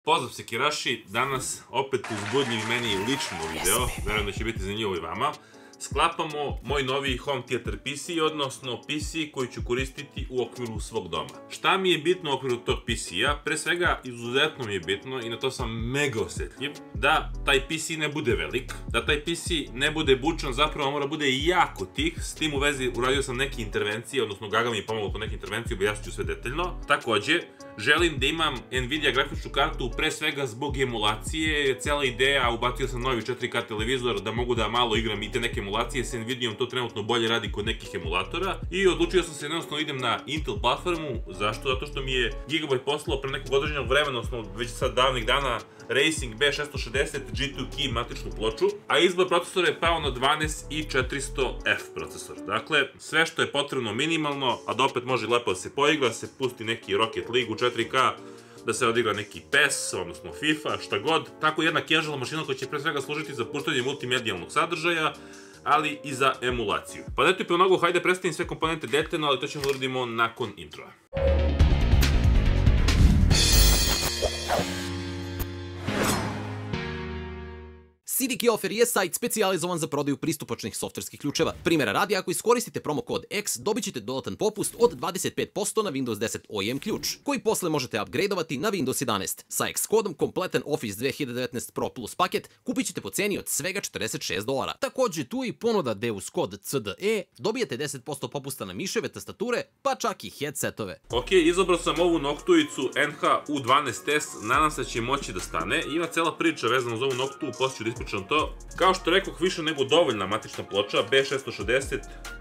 Pozdrav sekiraši, danas opet uzbudljiv meni lično video, verujem da će biti zanimljivo i vama. Sklapamo moj novi home theater PC, odnosno PC koji ću koristiti u okviru svog doma. Šta mi je bitno u okviru tog PC-a? Pre svega, izuzetno mi je bitno i na to sam mega osetljiv, da taj PC ne bude velik, da taj PC ne bude bučan, zapravo mora bude jako tih. S tim u vezi uradio sam neke intervencije, odnosno Gaga mi je pomogla po neke intervencije, objasnit ću sve detaljno. Takođe, želim da imam Nvidia grafičnu kartu pre svega zbog emulacije, cijela ideja, ubacio sam novi 4K televizor da mogu da malo igram i te neke emulacije, s Nvidiom to trenutno bolje radi kod nekih emulatora i odlučio sam se jednostavno idem na Intel platformu. Zašto? Zato što mi je Gigabyte poslao pre nekog određenog vremena, odnosno već sad davnih dana, Racing B660 G2 Key matičnu ploču, a izbor procesora je pao na 12400F procesor. Dakle, sve što je potrebno minimalno, a da opet može lepo da se poigra, se pusti neki Rocket League u 4K, da se odigra neki PES, odnosno FIFA, šta god. Tako jedna casual mašina koja će pre svega služiti za puštanje multimedijalnog sadržaja, ali i za emulaciju. Pa neto i pre mnogo, hajde predstavim sve komponente detaljno, ali to ćemo uradimo nakon introa. CDK Offer je sajt specijalizovan za prodaju pristupačnih softverskih ključeva. Primjera radi, ako iskoristite promo kod X, dobit ćete dodatan popust od 25% na Windows 10 OEM ključ, koji posle možete upgradeovati na Windows 11. Sa X kodom kompletan Office 2019 Pro Plus paket kupit ćete po ceni od svega $46. Takođe, tu je i ponuda gde uz kod CDE dobijete 10% popusta na miševe, tastature, pa čak i headsetove. Ok, izabrao sam ovu Noctuicu NH U12S, nadam se da će moći da stane. Ima cela priča vezana uz ovu Noctu, poslije ću da ispričam to. Kao što rekoh, više nego dovoljna matična ploča, B660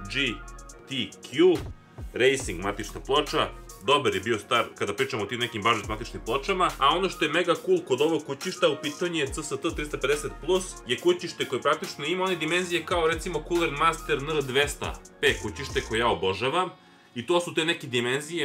GTQ Racing matična ploča. Dobar je bio star kada pričamo o tim nekim budget matičnim pločama, a ono što je mega cool kod ovog kućišta u pitanju je CST 350+, je kućište koje praktično ima one dimenzije kao recimo Cooler Master NR200P kućište koje ja obožavam, i to su te neke dimenzije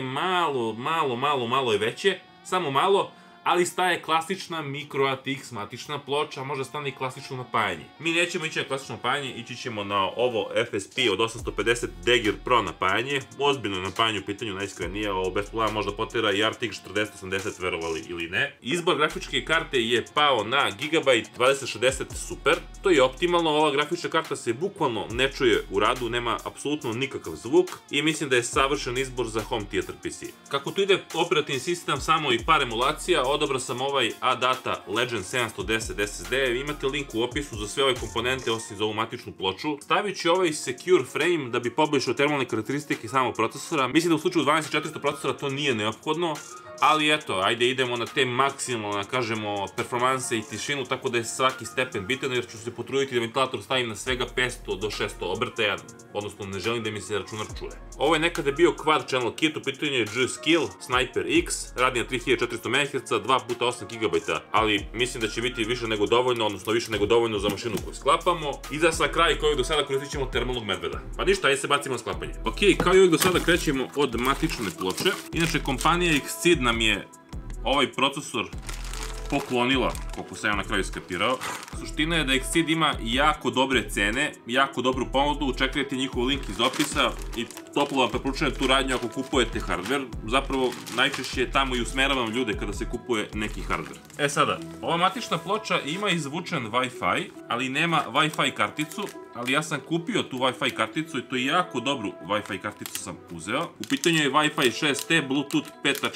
malo je veće, samo malo, ali staje klasična micro ATX matična ploča, može stane i klasično napajanje. Mi nećemo ići na klasično napajanje, ići ćemo na ovo FSP od 850 Dagger Pro napajanje. Ozbiljno napajanje u pitanju, najiskrenije, ovo bez problema možda potera i RTX 4080, verovali ili ne. Izbor grafičke karte je pao na Gigabyte 2060 Super. To je optimalno, ova grafička karta se bukvalno ne čuje u radu, nema apsolutno nikakav zvuk i mislim da je savršen izbor za home theater PC. Kako tu ide operativni sistem, samo i par emulacija, odabrao sam ovaj ADATA Legend 710 SSD, imate link u opisu za sve ove komponente osim za ovu matičnu ploču. Stavit ću ovaj Secure Frame da bi poboljšao termalne karakteristike samog procesora. Mislim da u slučaju 12400 procesora to nije neophodno, ali eto, ajde idemo na te maksimalno, kažemo, performanse i tišinu, tako da je svaki stepen bitan, jer ću se potruditi da ventilator stavim na svega 500 do 600 obrtaja, odnosno ne želim da mi se računar čuje. Ovo je nekada bio quad channel kit, u pitanju je G-Skill Sniper X, radi na 3400 MHz, 2x8 GB, ali mislim da će biti više nego dovoljno, odnosno više nego dovoljno za mašinu koju sklapamo. I za sad kraj koji do sada koristit ćemo termalnog medveda. Pa ništa, ajde se bacimo na sklapanje. Ok, kao i uvijek do sada krećemo od matične ploče. Inače, kompanija Xceed nam je ovaj procesor poklonila, koliko sam ja na kraju skapirao. Suština je da Xceed ima jako dobre cene, jako dobru ponudu, čekajte njihov link iz opisa i toplo vam preporučujem tu radnju ako kupujete hardware. Zapravo, najčešće tamo i usmeravam ljude kada se kupuje neki hardware. E sada, ova matična ploča ima izvučen Wi-Fi, ali nema Wi-Fi karticu, ali ja sam kupio tu Wi-Fi karticu i to je jako dobru Wi-Fi karticu sam uzeo. U pitanju je Wi-Fi 6T, Bluetooth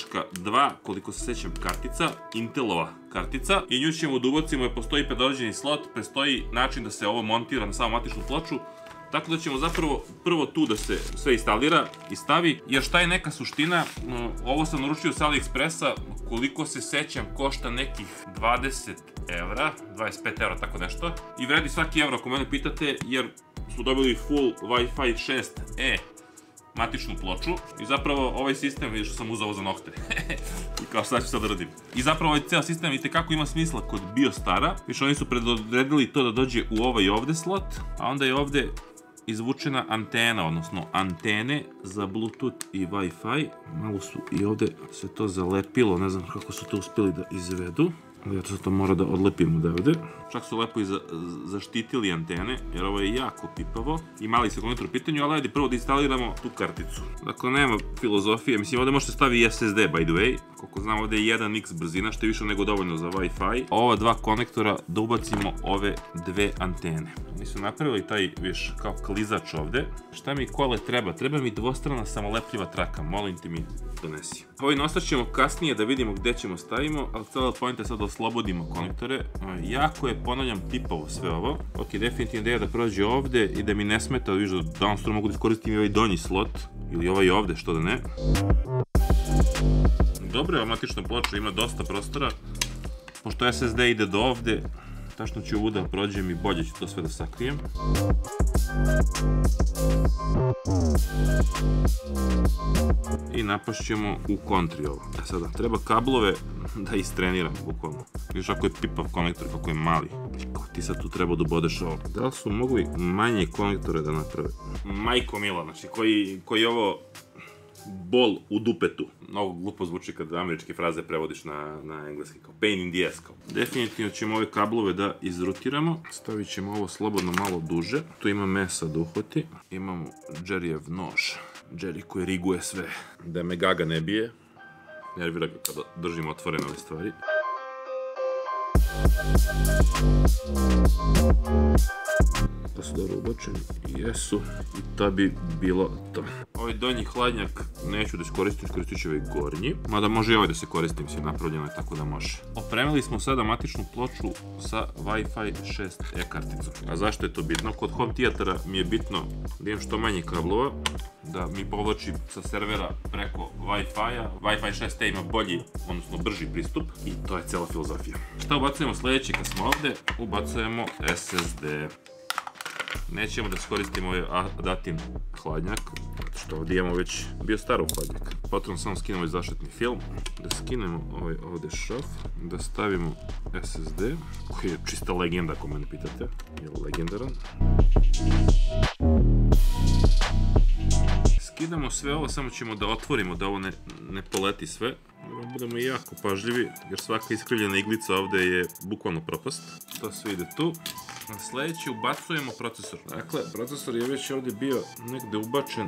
5.2, koliko se sećam kartica, Intelova kartica. I nju ćemo da ubacimo, jer postoji predodređeni slot, prestoji način da se ovo montira na samu matičnu ploču. Tako da ćemo zapravo prvo tu da se sve instalira i stavi, jer šta je neka suština, ovo sam naručio sa AliExpressa, koliko se sećam košta nekih 20 evra, 25 evra, tako nešto, i vredi svaki evro ako mene pitate, jer smo dobili full Wi-Fi 6E matičnu ploču i zapravo ovaj sistem, vidiš što sam uzao za nokte i kao šta ću sad da radim. I zapravo ovaj ceo sistem vidite kako ima smisla kod BioStara, vidiš oni su predodredili to da dođe u ovaj ovde slot, a onda je ovde izvučena antena, odnosno antene za Bluetooth i Wi-Fi. Malo su i ovde se to zalepilo, ne znam kako su to uspeli da izvedu. Zato to mora da odlepimo odavde. Čak su lepo i zaštitili antene, jer ovo je jako pipavo. I mali se konektor u pitanju, ali ajde prvo da instaliramo tu karticu. Dakle, nema filozofije. Mislim, ovde možete staviti i SSD, by the way. Koliko znam, ovde je 1x brzina, što je više nego dovoljno za Wi-Fi. Ova dva konektora da ubacimo ove dve antene. Oni su napravili taj, viš, kao klizač ovde. Šta mi kole treba? Treba mi dvostrana samolepljiva traka. Molim te mi donesi. Ovaj nosač ćemo kasnije da vidimo gde ćemo stavimo, ali cijela pojenta je sad da oslobodimo konektore. Jako je, ponavljam, pipavo sve ovo. Ok, definitivno ideja da prođe ovde i da mi ne smeta, viš da downstream mogu da iskoristim i ovaj donji slot, ili ovaj ovde, što da ne. Dobro je, ova matična ploča ima dosta prostora. Pošto SSD ide do ovde, tačno ću ovu da prođem i bolje ću to sve da sakrijem. I napašćemo u kontri ovo. Sada, treba kablove da istreniram, bukvalno. Viš ako je pipav konektor, kako je mali. Ti sad tu treba da ubodeš ovo. Da li su mogli manje konektore da naprave? Majko mila, znači, koji ovo bol u dupetu. Mnogo glupo zvuči kad američke fraze prevodiš na engleski, kao pain in the ass. Definitivno ćemo ove kablove da izrutiramo. Stavit ćemo ovo slobodno malo duže. Tu ima mesa da uhvati. Imamo Jerryjev nož. Jerry koji riguje sve. Da me gaga ne bije. Nervira ga kada držimo otvorene ove stvari. Da su dobro ubačeni, jesu, i to bi bilo to. Ovaj donji hladnjak neću da iskoristim, iskoristit ću ovaj gornji, mada može i ovaj da se koristim, mislim, napravljeno je tako da može. Opremili smo sada matičnu ploču sa Wi-Fi 6E karticom. A zašto je to bitno? Kod home theatera mi je bitno da imam što manje kablova, da mi povlači sa servera preko Wi-Fi-a. Wi-Fi 6E ima bolji, odnosno brži pristup, i to je cela filozofija. Šta ubacujemo sledeći kad smo ovde? Ubacujemo SSD. Nećemo da skoristimo ovaj Adatin hladnjak, što ovdje imamo već bio starog hladnjaka. Potrebno samo skinemo ovaj zaštitni film, da skinemo ovaj ovdje šraf, da stavimo SSD, koji je čista legenda ako mene pitate, je legendaran. Skidamo sve ovo, samo ćemo da otvorimo da ovo ne poleti sve. Budemo jako pažljivi, jer svaka iskrivljena iglica ovde je bukvalno propast. To sve ide tu. Na sledeći ubacujemo procesor. Dakle, procesor je već ovde bio negde ubačen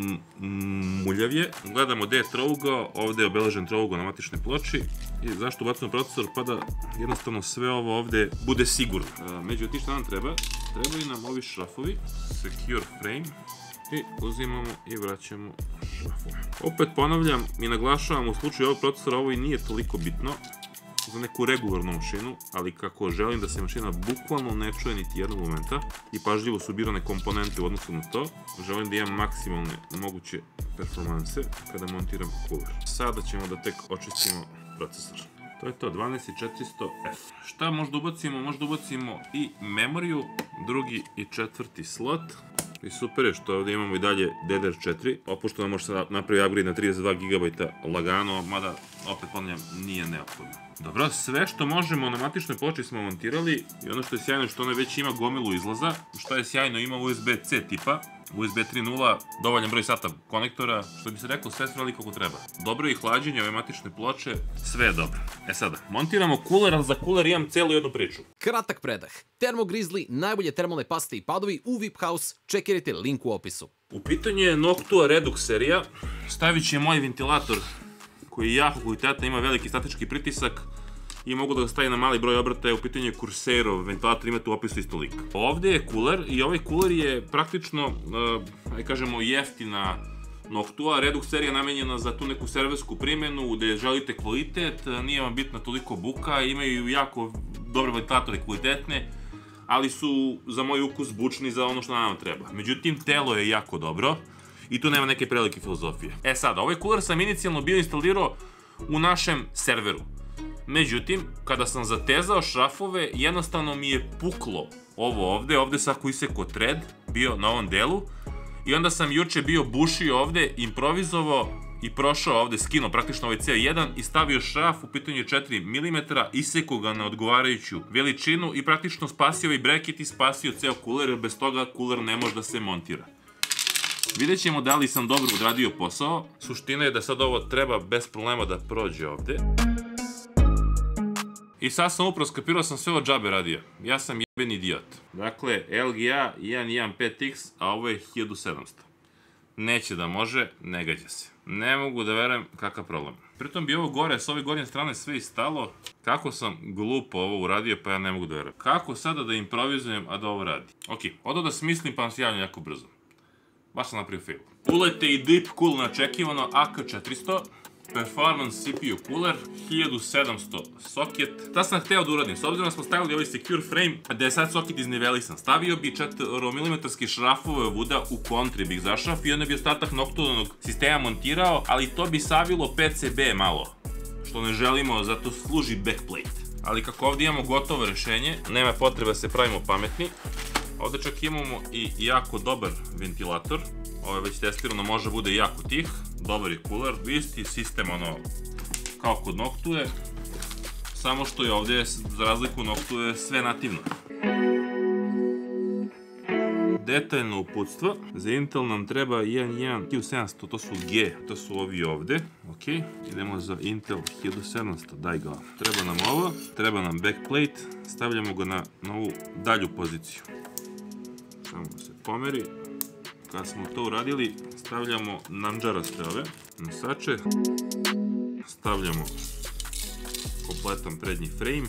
muljavje. Gledamo gde je trougao, ovde je obeležen trougao na matičnoj ploči. I zašto ubacujemo procesor? Pa da jednostavno sve ovo ovde bude sigurno. Međutim, šta nam treba? Trebaju nam ovi šrafovi, secure frame. I uzimamo i vraćamo šrafove. Opet ponavljam i naglašavam, u slučaju ovog procesora ovo i nije toliko bitno za neku regularnu mašinu, ali kako želim da se mašina bukvalno ne čuje niti jednog momenta i pažljivo su birane komponente u odnosu na to, želim da imam maksimalne moguće performanse kada montiram cooler. Sada ćemo da tek očistimo procesor. To je to, 12400F. Šta možda ubacimo? Možda ubacimo i memoriju, drugi i četvrti slot. I super je što ovdje imamo i dalje DDR4, opušteno može se napraviti upgrade na 32 GB lagano, mada opet ponavljam nije neophodno. Dobro, sve što možemo na matičnoj ploči smo montirali i ono što je sjajno je što ona već ima gomilu izlaza. Šta je sjajno, ima USB-C tipa, USB 3.0, dovoljan broj sata konektora, što bi se reklo sve srali kako treba. Dobro je i hlađenje ove matične ploče, sve je dobro. E sada, montiramo cooler, ali za cooler imam celu jednu priču. Kratak predah. Thermo Grizzly, najbolje termalne paste i padovi u VIP House, čekirajte link u opisu. U pitanju je Noctua Redux serija, stavit će moj ventilator koji je jako kvalitetan, ima veliki statički pritisak i mogu da ga stavim na mali broj obrtaja. U pitanju je Corsairov ventilator, imate u opisu isto link. Ovde je cooler i ovaj cooler je praktično, ajde kažemo, jeftina Noctua. Redux serija namenjena za tu neku serversku primjenu gde želite kvalitet, nije vam bitna toliko buka, imaju jako dobre ventilatore kvalitetne, ali su za moj ukus bučni za ono što nam treba. Međutim, telo je jako dobro i tu nema neke prelike filozofije. E sad, ovaj cooler sam inicijalno bio instalirao u našem serveru. Međutim, kada sam zatezao šrafove, jednostavno mi je puklo ovo ovde, ovde sam isekao thread, bio na ovom delu, i onda sam juče bio bušio ovde, improvizovao i prošao ovde, skinuo praktično ovaj C1 i stavio šraf, u pitanju je 4 mm, isekao ga na odgovarajuću veličinu i praktično spasio ovaj breket i spasio ceo cooler, jer bez toga cooler ne može da se montira. Vidjet ćemo da li sam dobro odradio posao. Suština je da sad ovo treba bez problema da prođe ovde. I sad sam upravo skapirao sam sve od džabe radio. Ja sam jeben idiot. Dakle, LGA 115X, a ovo je 1700. Neće da može, ne gađa se. Ne mogu da verujem kakav problem. Pritom bi ovo gore, s ove gornje strane sve istalo. Kako sam glupo ovo uradio, pa ja ne mogu da verujem. Kako sada da improvizujem, a da ovo radi? Ok, odo da smislim, pa vam se javljam jako brzo. Baš sam napravio fail. Ulete i Deep Cool neočekivano AK400. Performance CPU cooler, 1700 socket. Ta sam hteo da uradim, s obzirom da smo stavili ovaj secure frame, da je sad socket iznivelisan. Stavio bi 4 mm šrafove vuda u kontri bih zašraf i onda bi ostatak Noctuonog sistema montirao, ali to bi savilo PCB malo, što ne želimo, zato služi backplate. Ali kako ovdje imamo gotovo rešenje, nema potrebe da se pravimo pametni. Ovdje čak imamo i jako dobar ventilator. Ovo je već testirano, može bude jako tih. Dobar je cooler, isti sistem ono kao kod Noctue. Samo što je ovdje, za razliku Noctue, sve nativno. Detaljno uputstvo. Za Intel nam treba 11700, to su G, to su ovi ovdje. Ok, idemo za Intel 1700, daj ga. Treba nam ovo, treba nam backplate, stavljamo ga na ovu dalju poziciju. Samo da se pomeri. Kad smo to uradili, stavljamo nanđaraste ove nosače. Stavljamo kompletan prednji frame.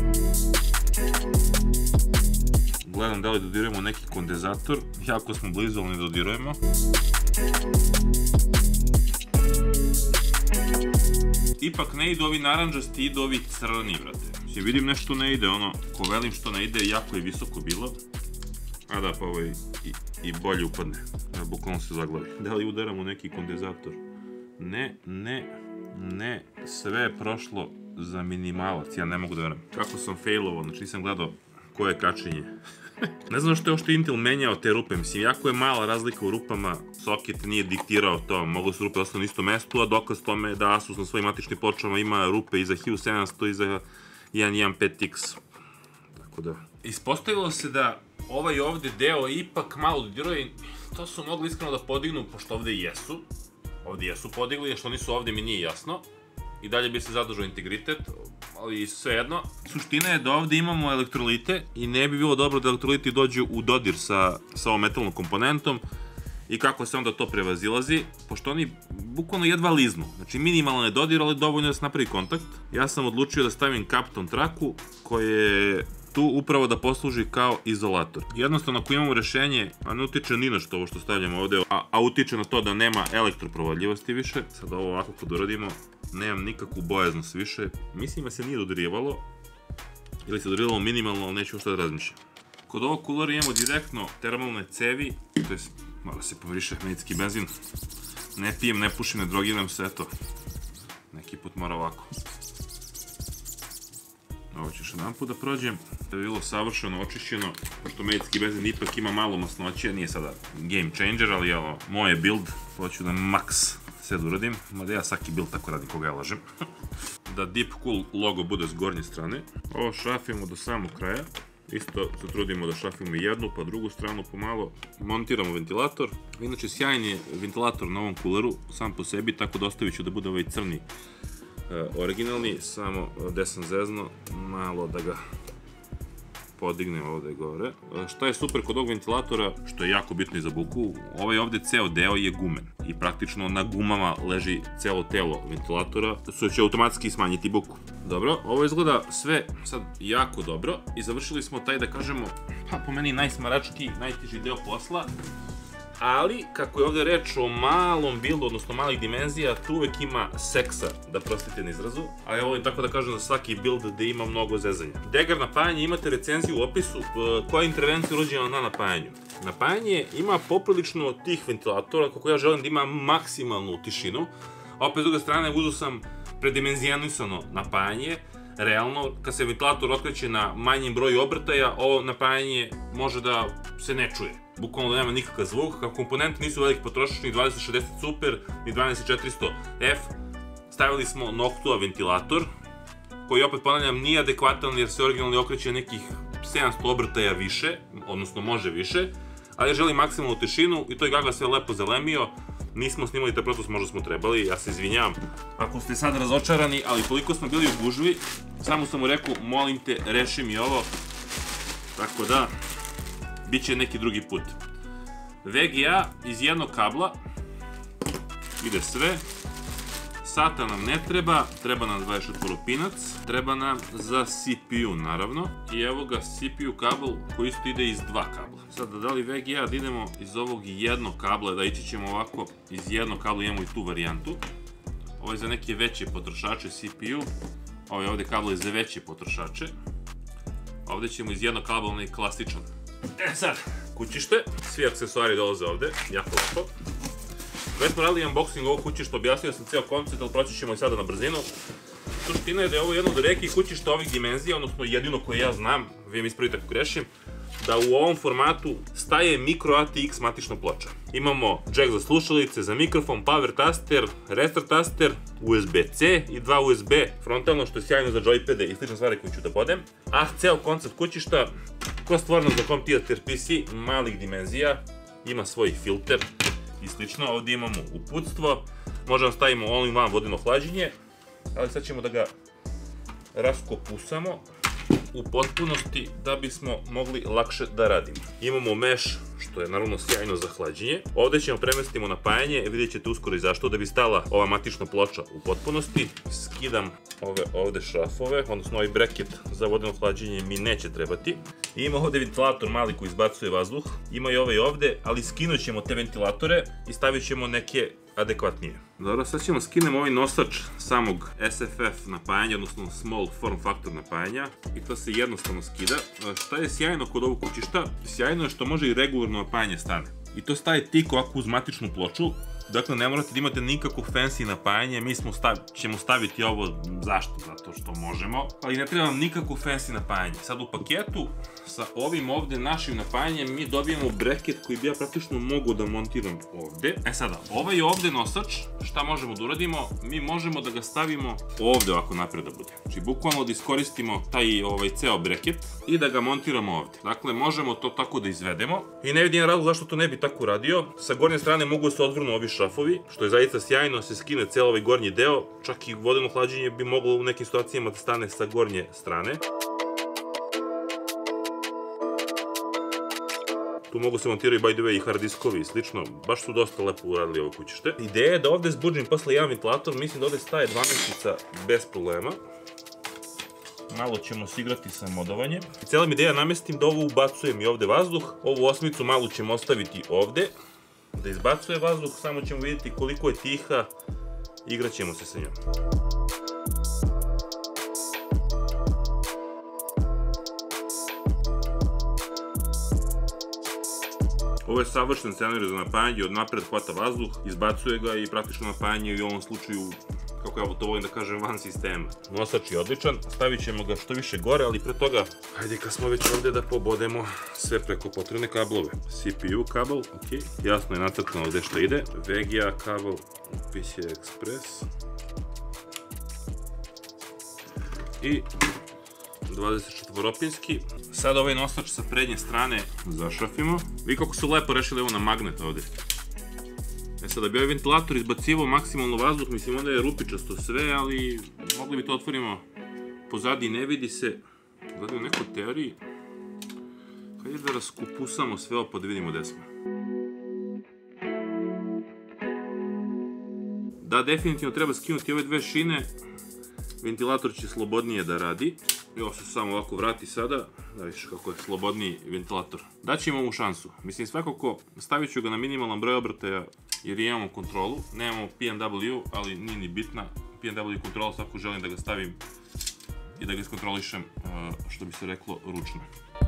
Gledam da li dodirujemo neki kondenzator. Jako smo blizu, ali ne dodirujemo. Ipak ne ide ovi naranđasti, ide ovi crni, brate. Vidim nešto ne ide, ono, ko velim što ne ide, jako je visoko bilo. A da, pa ovo i bolje upadne. Bukvalno se zaglavi. Da li udaramo neki kondenzator? Ne. Sve je prošlo za minimalac. Ja ne mogu da verujem. Kako sam failovao, znači nisam gledao koje kačenje. Ne znam što je ošto Intel menjao te rupe. Mislim, jako je mala razlika u rupama. Socket nije diktirao to. Mogu su rupe ostati na istom mestu, a dokaz tome je da Asus na svojim matičnim pločama ima rupe i za 1700 i za 115X. Tako da... Ispostavilo se da ovaj ovdje deo ipak malo dodiruje i to su mogli iskreno da podignu, pošto ovdje jesu. Ovdje jesu podigli, jer što nisu ovdje mi nije jasno. I dalje bi se zadržao integritet, ali svejedno. Suština je da ovdje imamo elektrolite i ne bi bilo dobro da elektroliti dođu u dodir sa ovom metalnom komponentom. I kako se onda to prevazilazi, pošto oni bukvalno jedva liznu. Znači minimalno ne dodir, ali dovoljno da se napravi kontakt. Ja sam odlučio da stavim Kapton traku, koje je tu upravo da posluži kao izolator. Jednostavno, ako imamo rešenje, a ne utiče ni na što ovo što stavljamo ovdje, a utiče na to da nema elektroprovodljivosti više, sad ovo ovako kad uradimo, nemam nikakvu bojaznost više. Mislim da se nije dodirivalo, ili se dodirivalo minimalno, ali neću što da razmišljam. Kod ovog kulera imamo direktno termalne cevi, to je, mora se pomiriše medicinski benzin. Ne pijem, ne pušim, ne drogiram se, eto. Neki put mora ovako. Ovo ću još jedan put da prođem, da bi bilo savršeno očišćeno, pošto medicinski benzin ipak ima malo masnoće, nije sada game changer, ali evo, moj je build, hoću da max sve da uradim, mada ja svaki build tako radim koga ja lažem. Da Deep Cool logo bude s gornje strane, ovo šrafimo do samog kraja, isto se trudimo da šrafimo jednu pa drugu stranu pomalo, montiramo ventilator, inače sjajan je ventilator na ovom kuleru, sam po sebi, tako da ostavit ću da bude ovaj crni originalni, samo gde sam zezno, malo da ga podignem ovde gore. Šta je super kod ovog ventilatora, što je jako bitno i za buku, ovaj ovde ceo deo je gumen i praktično na gumama leži celo telo ventilatora, što će automatski smanjiti buku. Dobro, ovo izgleda sve sad jako dobro i završili smo taj, da kažemo, pa po meni najsmarački, najteži deo posla. Ali, kako je ovdje reč o malom buildu, odnosno malih dimenzija, tu uvek ima seksa, da prostite na izrazu. A ja volim tako da kažem za svaki build gde ima mnogo zezanja. Degar napajanje, imate recenziju u opisu koja je intervencija urađena na napajanju. Napajanje ima poprilično tih ventilatora, kako ja želim da ima maksimalnu tišinu. A opet s druge strane uzeo sam predimenzijanisano napajanje. Realno, kad se ventilator otkreće na manjem broju obrtaja, ovo napajanje može da se ne čuje. Bukvalno da nema nikakav zvuk, kako komponenti nisu veliki potrošačni, 2060 Super i 12400F. Stavili smo Noctua ventilator, koji opet ponavljam nije adekvatan jer se originalno okreće nekih 700 obrtaja više, odnosno može više, ali želim maksimalnu tišinu i to je Gaga sve lepo zalemio. Nismo snimali taj proces, možda smo trebali, ja se izvinjavam ako ste sad razočarani, ali koliko smo bili u gužvi, samo sam mu rekao, molim te, reši mi ovo, tako da, bit će neki drugi put. VGA iz jednog kabla, ide sve, sata nam ne treba, treba nam 24-pinac, treba nam za CPU naravno, i evo ga CPU kabel koji isto ide iz dva kabla. Sad da li VGA da idemo iz ovog jednog kabla, da ići ćemo ovako iz jednog kabla, imamo i tu varijantu. Ovo je za neke veće potrošače CPU, ovo je ovde kabel je za veće potrošače. Ovde ćemo iz jednog kabla, onaj klasičan. Sad, kućište, svi aksesuari dolaze ovde, jako lepo. Već smo radili unboxing ovog kućišta, objasnio sam ceo koncept, ali proći ćemo i sada na brzinu. Suština je da je ovo jedno od retkih kućišta ovih dimenzija, odnosno jedino koje ja znam, vi mi ispravite ako grešim, da u ovom formatu staje micro ATX matična ploča. Imamo jack za slušalice, za mikrofon, power taster, restart taster, USB-C i dva USB frontalno, što je sjajno za joypade i slične stvari koje ću da podem. A ceo koncept kućišta, ko stvarno za home theater PC, malih dimenzija, ima svoj filter i slično. Ovdje imamo uputstvo, možemo stavimo all-in-one vodeno hlađenje, ali sad ćemo da ga raskopusamo u potpunosti da bismo mogli lakše da radimo. Imamo mesh, što je naravno sjajno za hlađenje. Ovdje ćemo premestimo napajanje, vidjet ćete uskoro i zašto, da bi stala ova matična ploča u potpunosti. Skidam ove ovde šrafove, odnosno ovaj bracket za vodeno hlađenje mi neće trebati. I ima ovdje ventilator mali koji izbacuje vazduh, ima i ovaj ovdje, ali skinut ćemo te ventilatore i stavit ćemo neke adekvatnije. Dobro, sad ćemo skinemo ovaj nosač samog SFF napajanja, odnosno small form factor napajanja, i to se jednostavno skida. Šta je sjajno kod ovog kućišta? Sjajno je što može i regularno napajanje stane. I to staje tik ovako uz matičnu ploču. Dakle, ne morate da imate nikakvo fancy napajanje, mi ćemo staviti ovo, zašto? Zato što možemo, ali ne treba vam nikakvo fancy napajanje. Sad u paketu sa ovim ovde našim napajanjem mi dobijemo bracket koji bi ja praktično mogu da montiram ovde. Sada, ovaj ovde nosač, šta možemo da uradimo? Mi možemo da ga stavimo ovde ovako napred da bude. Znači, bukvalno da iskoristimo taj ceo bracket i da ga montiramo ovde. Dakle, možemo to tako da izvedemo i ne vidim razlog zašto to ne bi tako uradio. Sa gornje strane mogu da se odvrnu ovi šrafovi, što je zaista sjajno, se skine ceo ovaj gornji deo, čak i vodeno hlađenje bi moglo u nekim situacijama da stane sa gornje strane. Tu mogu se montirati by the way i hard diskovi i slično, baš su dosta lepo uradili ovo kućište. Ideja je da ovde zbuđim posle jedan ventilator, mislim da ovde staje 12-ica bez problema. Malo ćemo se igrati sa modovanjem. Cijela mi ideja namestim da ovo ubacujem i ovde vazduh, ovu 8-icu malu ćemo ostaviti ovde, da izbacuje vazduh, samo ćemo vidjeti koliko je tiha, igrat ćemo se sa njom. Ovo je savršen scenarij za napajanje, od napred hvata vazduh, izbacuje ga i praktično napajanje i u ovom slučaju, kako ja to volim da kažem, van sistema. Nosač je odličan, stavit ćemo ga što više gore, ali pre toga, hajde kad smo već ovdje da pobodemo sve preko potrebne kablove. CPU kabel, ok, jasno je nacrtano ovdje što ide, VGA kabel, PCI Express i 24-opinski. Sad ovaj nosač sa prednje strane zašrafimo. Vi kako su lepo rešili ovo na magnet ovdje. Sad da bi ovaj ventilator izbacivao maksimalno vazduh, mislim onda je rupičasto sve, ali mogli bi to otvorimo pozadi, ne vidi se. Gledam u nekoj teoriji. Hajde da raskupusamo sve ovo pa da vidimo gde smo. Da, definitivno treba skinuti ove dve šine. Ventilator će slobodnije da radi. I ovo se samo ovako vrati sada, da vidiš kako je slobodniji ventilator. Daćemo mu šansu. Mislim, svakako stavit ću ga na minimalan broj obrtaja jer imamo kontrolu. Nemamo PNW, ali nije ni bitna. PNW kontrola, svako želim da ga stavim i da ga iskontrolišem, što bi se reklo, ručno.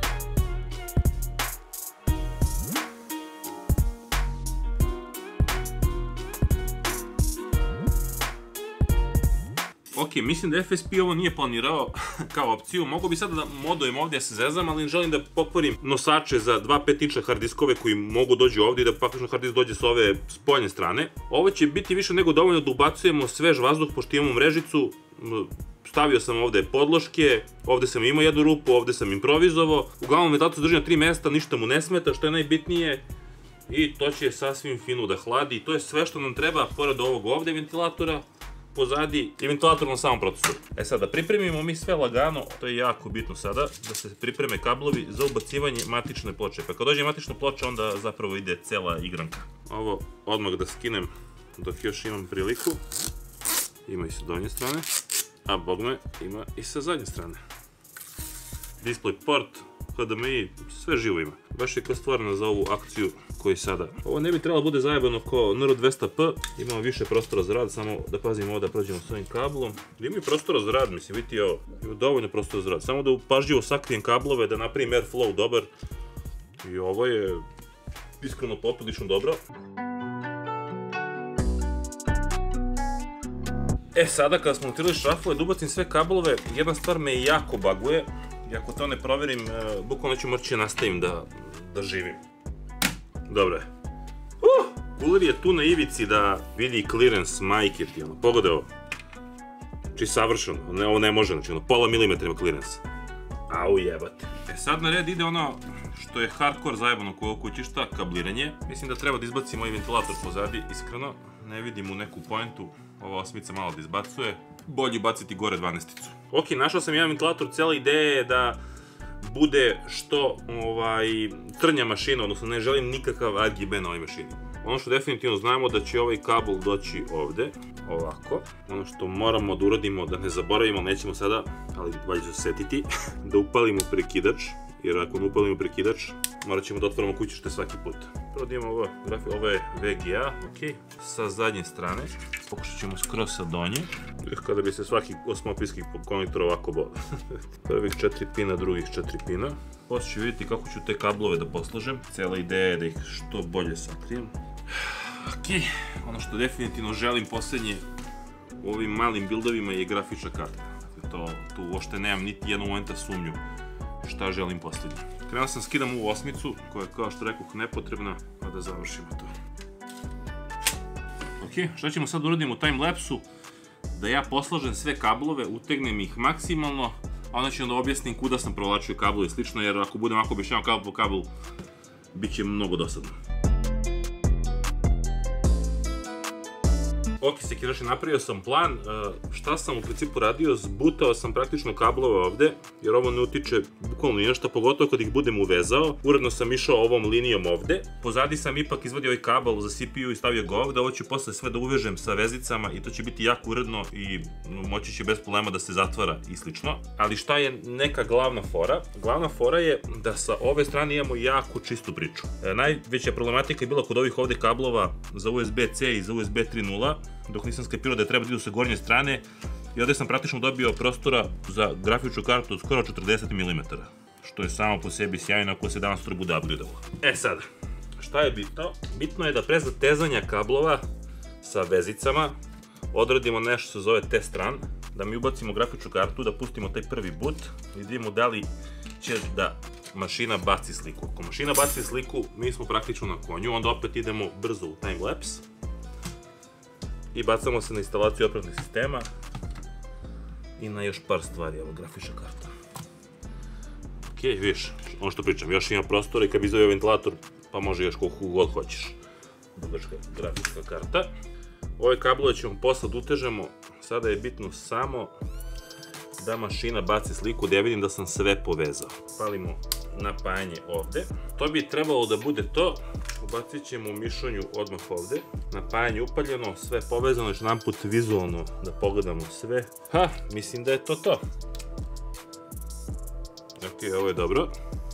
Ok, mislim da FSP ovo nije planirao kao opciju, mogu bi sada da modujem ovdje, ja se zezam, ali želim da pokvarim nosače za 2.5-inčne hard diskove koji mogu dođu ovdje i da praktično hard disk dođe s ove spoljne strane. Ovo će biti više nego dovoljno da ubacujemo svež vazduh, pošto imamo mrežicu. Stavio sam ovdje podloške, ovdje sam imao jednu rupu, ovdje sam improvizovao. Uglavnom ventilator se drži na 3 mesta, ništa mu ne smeta, što je najbitnije. i to će sasvim fino da hladi. I to je sve što nam treba, pored ovog ovde ventilatora, pozadi i ventilator na samom procesoru. E sad, da pripremimo mi sve lagano, to je jako bitno sada, da se pripreme kablovi za ubacivanje matične ploče. Pa kad dođe matična ploča, onda zapravo ide cela igranka. Ovo odmah da skinem dok još imam priliku. Ima i sa donje strane, a bogme ima i sa zadnje strane. Display port, HDMI, sve živo ima. Baš je kao stvarno za ovu akciju koji sada. Ovo ne bi trebalo bude zajebano kao NR200P, imamo više prostora za rad, samo da pazimo ovo da prođemo s ovim kablom. Ima i prostora za rad, mislim, vidite ovo, ima dovoljno prostora za rad. Samo da pažljivo sakrijem kablove, da napravim airflow dobar. I ovo je iskreno poprilično dobro. E sada kada smo montirali šrafove, da ubacim sve kablove, jedna stvar me jako baguje. I ako to ne proverim, bukvalno ću moći nastavim da živim. Dobro je. Kuler je tu na ivici da vidi clearance majke ti, ono, pogledaj ovo. Znači savršeno, ovo ne može, znači ono, pola milimetra ima clearance. Au jebate. E sad na red ide ono što je hardcore zajebano kod kućišta, kabliranje. Mislim da treba da izbacim ovaj ventilator pozadi, iskreno. Ne vidim u neku pointu, ova osmica malo da izbacuje. Bolje baciti gore 12-icu. Ok, našao sam jedan ventilator, cijela ideja je da bude što trnja mašina, odnosno ne želim nikakav RGB na ovoj mašini. Ono što definitivno znamo da će ovaj kabel doći ovde, ovako. Ono što moramo da uradimo, da ne zaboravimo, nećemo sada, ali valjda ću se setiti, da upalimo prekidač, jer ako ne upalimo prekidač, morat ćemo da otvorimo kućište svaki put. Prvo da imamo ovo je VGA, ok, sa zadnje strane. Pokušat ćemo skroz sa donje, kada bi se svaki osmopinski konektor ovako bol. Prvih 4 pina, drugih 4 pina. Poslije ću vidjeti kako ću te kablove da poslažem. Cijela ideja je da ih što bolje sakrijem. Ok, ono što definitivno želim posljednje u ovim malim buildovima je grafična karta. Tu uopšte nemam niti jednog momenta sumnju šta želim posljednje. Krenuo sam skidam ovu osmicu koja je, kao što rekoh, nepotrebna, pa da završimo to. Ok, šta ćemo sad uraditi u timelapsu? Da ja poslažem sve kablove, utegnem ih maksimalno, a onda ću onda objasnim kuda sam provlačio kablu i slično, jer ako budem ovako objašnjavao kabel po kabel, bit će mnogo dosadno. Ok, sekiraši, napravio sam plan, šta sam u principu radio, zbutao sam praktično kablove ovde, jer ovo ne utiče bukvalno ništa, pogotovo kad ih budem uvezao. Uredno sam išao ovom linijom ovde, pozadi sam ipak izvadio ovaj kabel za CPU i stavio ga ovde, ovo ću posle sve da uvežem sa vezicama i to će biti jako uredno i moći će bez problema da se zatvara i slično. Ali šta je neka glavna fora? Glavna fora je da sa ove strane imamo jako čistu priču. Najveća problematika je bila kod ovih ovde kablova za USB-C i za USB 3.0, dok nisam skapirao da je treba da idu sa gornje strane i ovdje sam praktično dobio prostora za grafičnu kartu od skoro 40 mm, što je samo po sebi sjajno ako se danas bude upgradealo. E sad, šta je bitno? Bitno je da pre zatezanja kablova sa vezicama odradimo nešto što se zove test run, da mi ubacimo grafičnu kartu, da pustimo taj prvi boot i vidimo da li će da mašina baci sliku. Ako mašina baci sliku, mi smo praktično na konju, onda opet idemo brzo u timelapse i bacamo se na instalaciju operativnog sistema i na još par stvari, evo grafična karta. Ok, vidiš, ono što pričam, još ima prostora i kad bi izveo ventilator, pa može još koliko god hoćeš. Dugačka grafička karta. Ove kablove ćemo posle da utežemo, sada je bitno samo da mašina baci sliku, da ja vidim da sam sve povezao. Palimo napajanje ovde. To bi trebalo da bude to. Ubacit ćemo u mišonju odmah ovde. Napajanje upaljeno, sve povezano, još jedan put vizualno da pogledamo sve. Ha, mislim da je to to. Ok, ovo je dobro.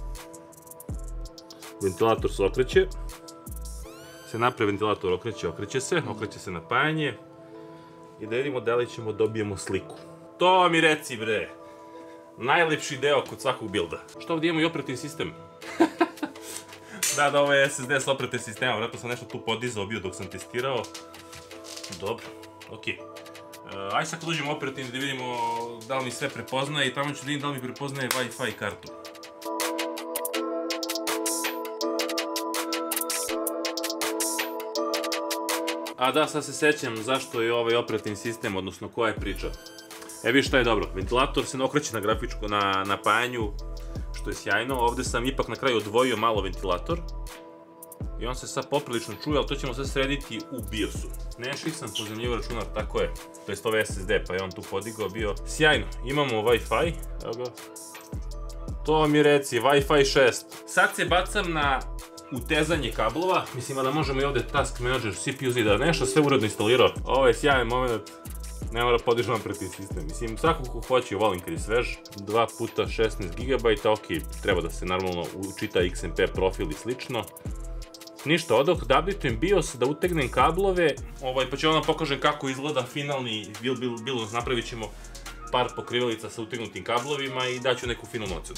Ventilator se okreće. Se napred ventilator okreće se napajanje. I da vidimo da li ćemo dobijemo sliku. To mi reci, bre. Najlepši deo kod svakog builda. Što ovdje imamo i operativni sistem? Da, ovo je SSD s operativnim sistemom. Vratno sam nešto tu podizao bio dok sam testirao. Dobro, ok. Ajde sad kad uđemo operativni da vidimo da li mi sve prepoznaje i tamo ću da vidim da li mi prepoznaje Wi-Fi kartu. A da, sad se sećam zašto je ovaj operativni sistem, odnosno koja je priča. E vidiš šta je dobro, ventilator se ne okreće na grafičku, na napajanju, što je sjajno. Ovde sam ipak na kraju odvojio malo ventilator. I on se sad poprilično čuje, ali to ćemo sve srediti u BIOS-u. Nešto sam pozemljivo računar, tako je, to je ovaj SSD, pa je on tu podigao, bio sjajno. Imamo Wi-Fi, evo ga. To mi reci, Wi-Fi 6. Sad se bacam na utezanje kablova, mislim da možemo i ovde Task Manager CPU da nešto sve uredno instalirao. Ovo je sjajan moment, ne mora podižem operativni sistem. Mislim, svako ko hoće, volim kad je svež, 2 puta 16 GB, ok, treba da se normalno učita XMP profil i slično. Ništa, odoh da updateujem BIOS, da utegnem kablove, pa ću vam pokažem kako izgleda finalni build, napravit ćemo par pokrivalica sa utegnutim kablovima i daću neku finalnu ocenu.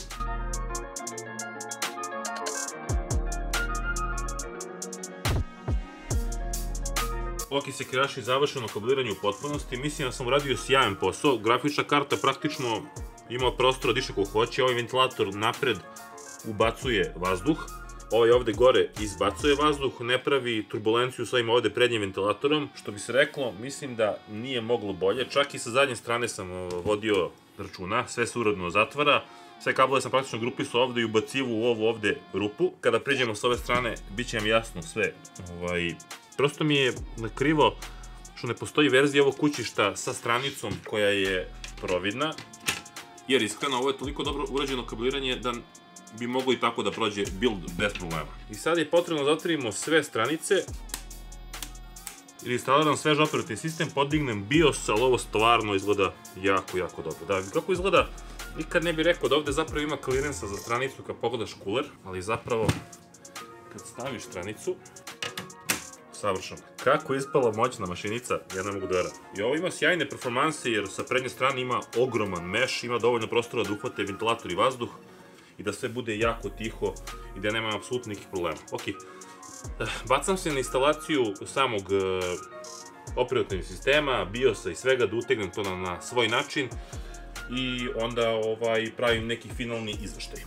Ok, sekiraši, završeno kabliranje u potpunosti, mislim da sam uradio sjajan posao, grafična karta praktično ima prostora diše ko hoće, ovaj ventilator napred ubacuje vazduh, ovaj ovde gore izbacuje vazduh, ne pravi turbulenciju sa ovim ovde prednjim ventilatorom, što bi se reklo, mislim da nije moglo bolje, čak i sa zadnje strane sam vodio računa, sve se uredno zatvara, sve kablove sam praktično grupisao ovde i ubacivo u ovu ovde rupu, kada priđemo s ove strane, bit će vam jasno sve, prosto mi je krivo što ne postoji verzija ovog kućišta sa stranicom koja je providna, jer iskreno ovo je toliko dobro urađeno kabliranje da bi moglo i tako da prođe build bez problema. I sad je potrebno da otvorimo sve stranice ili instaliram svež operativni sistem, podignem BIOS, ali ovo stvarno izgleda jako, jako dobro. Da, kako izgleda, nikad ne bih rekao da ovde zapravo ima clearance za stranicu kad pogledaš cooler, ali zapravo kad staviš stranicu, savršeno. Kako je ispala moćna mašinica, ja ne mogu da verujem. I ovo ima sjajne performanse jer sa prednje strane ima ogroman mesh, ima dovoljno prostora da uhvate ventilator i vazduh i da sve bude jako tiho i da nema apsolutno nikih problema. Ok, bacam se na instalaciju samog operativnog sistema, BIOS-a i svega, da utegnem to na svoj način i onda pravim neki finalni izveštaj.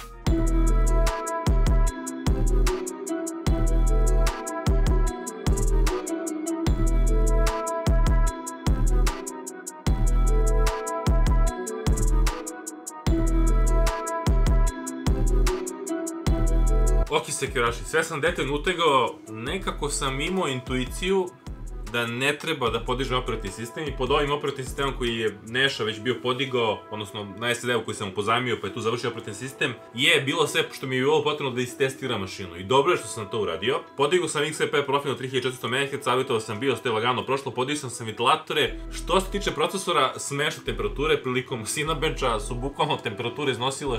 Ok, sekiraši, sve sam detaljno utegao, nekako sam imao intuiciju da ne treba da podižem operativni sistem i pod ovim operativnim sistemom koji je Neša već bio podigao, odnosno na SSD-u koji sam mu pozajmio pa je tu završio operativni sistem, je bilo sve što mi je bilo potrebno da istestiram mašinu i dobro je što sam to uradio. Podigao sam XMP profil na 3400 MHz, savjetovao sam BIOS, to je lagano prošlo, podigao sam ventilatore. Što se tiče procesora, smešne temperature prilikom Cinebencha su bukvalno temperature iznosile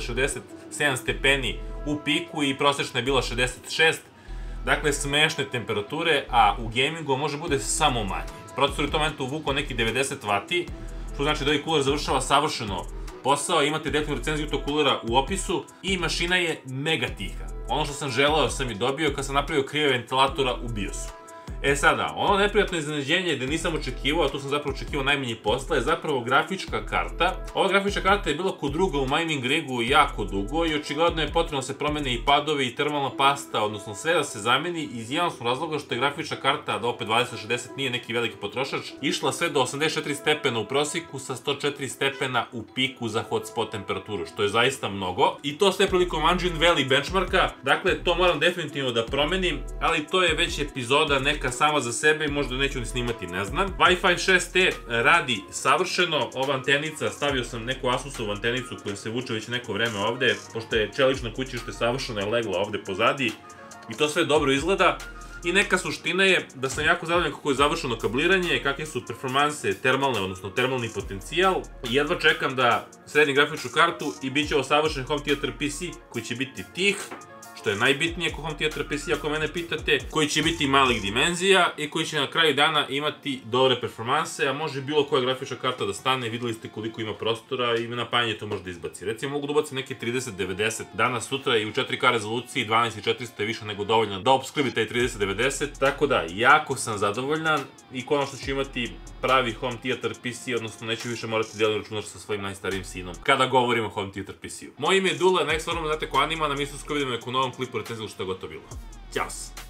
67 stepeni u piku i prosječna je bila 66. Dakle, smešne temperature, a u gamingu može bude samo manje. Procesor je u tom momentu uvukao neki 90 W, što znači da ovaj cooler završava savršeno posao, imate detaljnu recenziju tog coolera u opisu i mašina je mega tiha. Ono što sam želeo sam i dobio kad sam napravio krive ventilatora u BIOS-u. E sada, ono neprijatno iznenađenje gde nisam očekivao, a tu sam zapravo očekivao najmanji posla, je zapravo grafička karta. Ova grafička karta je bila kod druga u mining rigu jako dugo i očigledno je potrebno da se promene i padovi i termalna pasta, odnosno sve da se zameni iz jednostavnog razloga što je grafička karta, da opet 2060 nije neki veliki potrošač, išla sve do 84 stepena u prosjeku sa 104 stepena u piku za hotspot temperaturu, što je zaista mnogo. I to sve prilikom Unreal Valley benchmarka, dakle to moram definitivno da promenim, ali to je već epizoda neka sama za sebe i možda neću ni snimati, ne znam. Wi-Fi 6E radi savršeno, ova antenica, stavio sam neku Asusovu antenicu koja se vuče već neko vreme ovde, pošto je čelično kućište savršeno je legla ovde pozadi i to sve dobro izgleda. I neka suština je da sam jako zadovoljan kako je završeno kabliranje, kakve su performanse termalne, odnosno termalni potencijal. Jedva čekam da sredim grafičku kartu i bit će ovo savršen home theater PC koji će biti tih, što je najbitnije kod home theater PC ako mene pitate, koji će biti malih dimenzija i koji će na kraju dana imati dobre performanse, a može bilo koja grafička karta da stane, videli ste koliko ima prostora i napajanje to može da izbaci. Recimo mogu da ubacim neke 3090 danas sutra i u 4K rezoluciji 12400 je više nego dovoljno da opskrbi taj 3090, tako da jako sam zadovoljan i konačno ću imati pravi home theater PC, odnosno neću više morati delim računar sa svojim najstarijim sinom kada govorimo o home theater PC-u. Moje ime je Dule, next forum znate ko anima, na mi se uskoro vidimo neku novom klipu recenziju što je gotovo bilo. Ćao se!